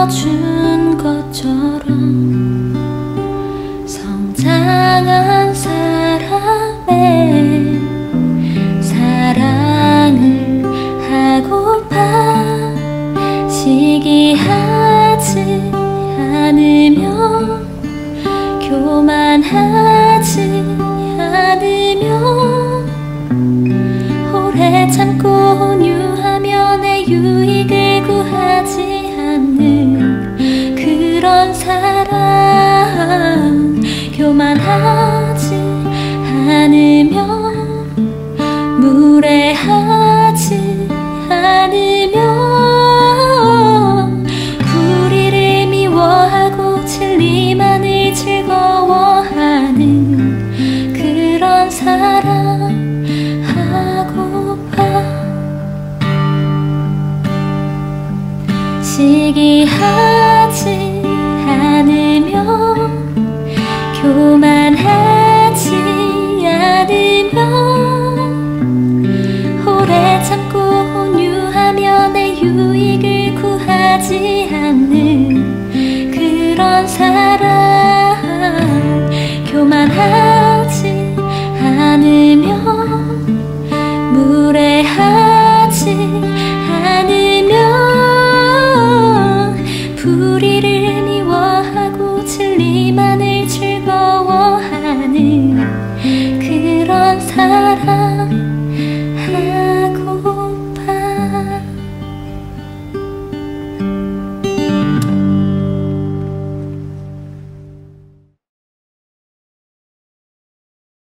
준 것처럼 성장한 사람의 사랑을 하고파 시기하지 않으며 교만하지 않으며 오래 참고 온유하며 내 유익을 구하지 않는 그런 사랑 교만하지 않으며 무례하지 않으며 불의를 미워하고 진리만을 즐거워하는 그런 사랑 하고파 시기하지 않으며 교만